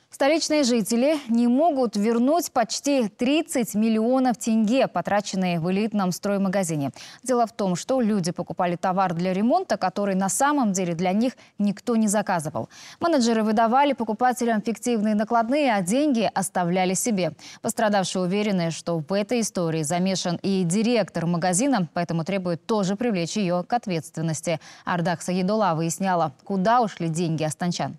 Столичные жители не могут вернуть почти 30 миллионов тенге, потраченные в элитном строймагазине. Дело в том, что люди покупали товар для ремонта, который на самом деле для них никто не заказывал. Менеджеры выдавали покупателям фиктивные накладные, а деньги оставляли себе. Пострадавшие уверены, что в этой истории замешан и директор магазина, поэтому требуют тоже привлечь ее к ответственности. Ардак Сагидулла выясняла, куда ушли деньги астанчан.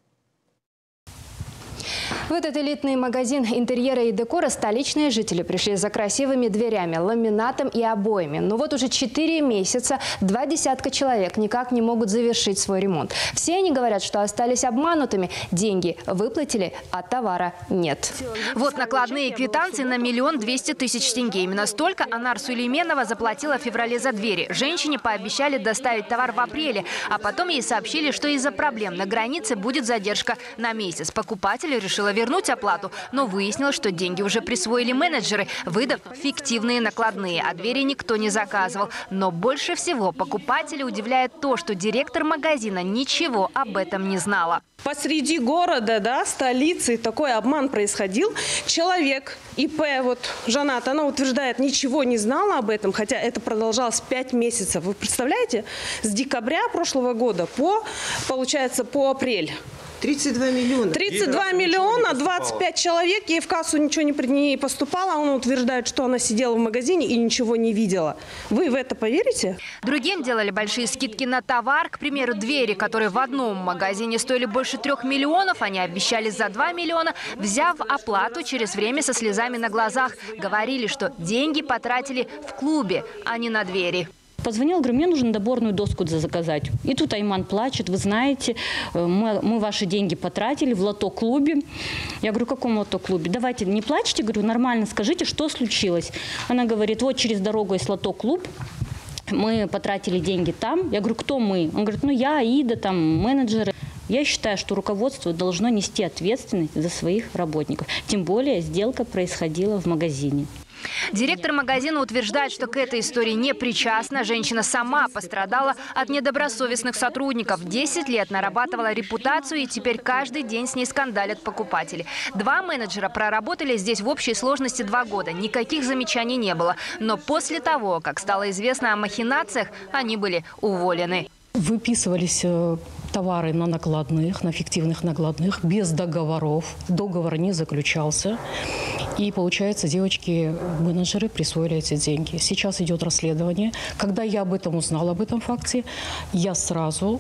В этот элитный магазин интерьера и декора столичные жители пришли за красивыми дверями, ламинатом и обоями. Но вот уже 4 месяца 20 человек никак не могут завершить свой ремонт. Все они говорят, что остались обманутыми. Деньги выплатили, а товара нет. Вот накладные квитанции на 1 200 000 тенге. Именно столько Анар Сулейменова заплатила в феврале за двери. Женщине пообещали доставить товар в апреле, а потом ей сообщили, что из-за проблем на границе будет задержка на месяц. Покупатель решила вернуть оплату, но выяснилось, что деньги уже присвоили менеджеры, выдав фиктивные накладные, а двери никто не заказывал. Но больше всего покупателя удивляет то, что директор магазина ничего об этом не знала. Посреди города, столицы, такой обман происходил. Человек, ИП, Жанат, она утверждает, ничего не знала об этом, хотя это продолжалось 5 месяцев. Вы представляете, с декабря прошлого года получается, по апрель. 32 миллиона. 32 миллиона, 25 человек, ей в кассу ничего не поступало. Она утверждает, что она сидела в магазине и ничего не видела. Вы в это поверите? Другим делали большие скидки на товар. К примеру, двери, которые в одном магазине стоили больше 3 миллионов, они обещали за 2 миллиона, взяв оплату через время со слезами на глазах. Говорили, что деньги потратили в клубе, а не на двери. Позвонил, говорю, мне нужно доборную доску заказать. И тут Айман плачет, вы знаете, мы ваши деньги потратили в лото-клубе. Я говорю, в каком лото-клубе? Давайте, не плачьте, говорю, нормально скажите, что случилось. Она говорит, вот через дорогу есть лото-клуб, мы потратили деньги там. Я говорю, кто мы? Он говорит, я, Аида, там, менеджеры. Я считаю, что руководство должно нести ответственность за своих работников. Тем более сделка происходила в магазине. Директор магазина утверждает, что к этой истории не причастна. Женщина сама пострадала от недобросовестных сотрудников. 10 лет нарабатывала репутацию, и теперь каждый день с ней скандалят покупатели. 2 менеджера проработали здесь в общей сложности 2 года. Никаких замечаний не было. Но после того, как стало известно о махинациях, они были уволены. Выписывались товары на накладных, на фиктивных накладных, без договоров. Договор не заключался. И, получается, девочки-менеджеры присвоили эти деньги. Сейчас идет расследование. Когда я об этом узнала, об этом факте, я сразу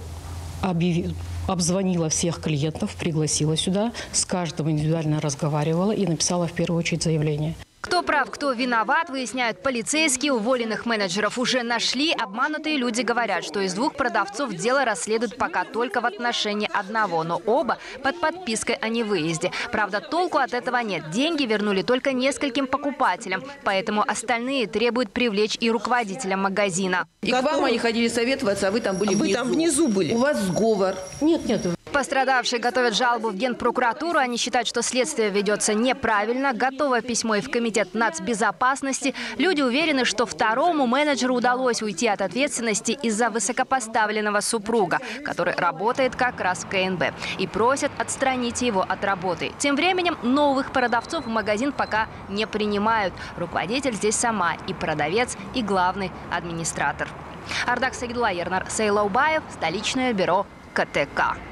обзвонила всех клиентов, пригласила сюда, с каждым индивидуально разговаривала и написала в первую очередь заявление. Кто прав, кто виноват, выясняют полицейские. Уволенных менеджеров уже нашли. Обманутые люди говорят, что из 2 продавцов дело расследуют пока только в отношении одного, но оба под подпиской о невыезде. Правда, толку от этого нет. Деньги вернули только нескольким покупателям, поэтому остальные требуют привлечь и руководителя магазина. И к вам они ходили советоваться, а вы там были внизу. Вы там внизу были. У вас сговор. Нет. Пострадавшие готовят жалобу в Генпрокуратуру. Они считают, что следствие ведется неправильно. Готово письмо и в Комитет нацбезопасности. Люди уверены, что второму менеджеру удалось уйти от ответственности из-за высокопоставленного супруга, который работает как раз в КНБ. И просят отстранить его от работы. Тем временем новых продавцов в магазин пока не принимают. Руководитель здесь сама и продавец, и главный администратор. Ардак Сагидулла, Ернар Сейлаубаев, столичное бюро КТК.